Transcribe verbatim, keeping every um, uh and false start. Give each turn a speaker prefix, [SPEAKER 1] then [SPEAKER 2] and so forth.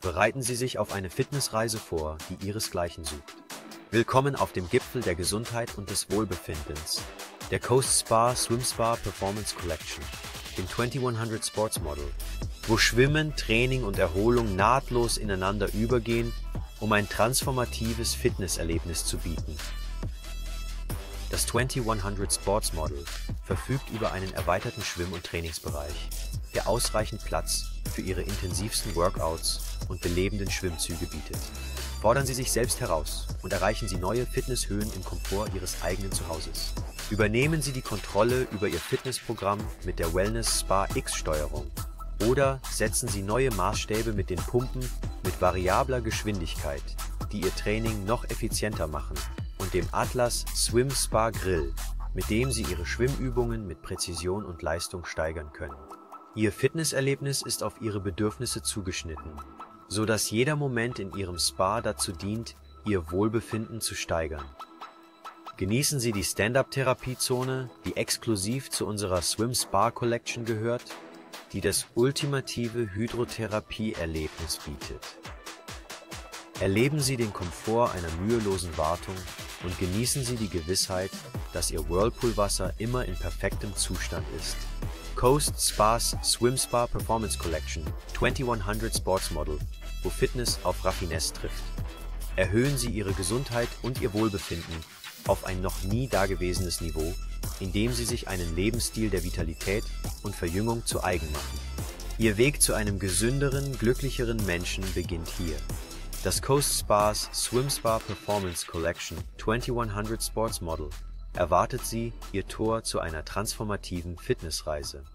[SPEAKER 1] Bereiten Sie sich auf eine Fitnessreise vor, die Ihresgleichen sucht. Willkommen auf dem Gipfel der Gesundheit und des Wohlbefindens, der Coast Spa Swim Spa Performance Collection, dem twenty-one-hundred Sports Model, wo Schwimmen, Training und Erholung nahtlos ineinander übergehen, um ein transformatives Fitnesserlebnis zu bieten. Das twenty-one-hundred Sports Model verfügt über einen erweiterten Schwimm- und Trainingsbereich, der ausreichend Platz für Ihre intensivsten Workouts und belebenden Schwimmzüge bietet. Fordern Sie sich selbst heraus und erreichen Sie neue Fitnesshöhen im Komfort Ihres eigenen Zuhauses. Übernehmen Sie die Kontrolle über Ihr Fitnessprogramm mit der Wellness Spa X-Steuerung oder setzen Sie neue Maßstäbe mit den Pumpen mit variabler Geschwindigkeit, die Ihr Training noch effizienter machen, und dem Atlas Swim Spa Grill, mit dem Sie Ihre Schwimmübungen mit Präzision und Leistung steigern können. Ihr Fitnesserlebnis ist auf Ihre Bedürfnisse zugeschnitten, so dass jeder Moment in Ihrem Spa dazu dient, Ihr Wohlbefinden zu steigern. Genießen Sie die Stand-Up-Therapiezone, die exklusiv zu unserer Swim Spa Collection gehört, die das ultimative Hydrotherapie-Erlebnis bietet. Erleben Sie den Komfort einer mühelosen Wartung und genießen Sie die Gewissheit, dass Ihr Whirlpool-Wasser immer in perfektem Zustand ist. Coast Spas Swim Spa Performance Collection twenty-one-hundred Sports Model, wo Fitness auf Raffinesse trifft. Erhöhen Sie Ihre Gesundheit und Ihr Wohlbefinden auf ein noch nie dagewesenes Niveau, indem Sie sich einen Lebensstil der Vitalität und Verjüngung zu eigen machen. Ihr Weg zu einem gesünderen, glücklicheren Menschen beginnt hier. Das Coast Spas Swim Spa Performance Collection twenty-one-hundred Sports Model erwartet Sie, Ihr Tor zu einer transformativen Fitnessreise.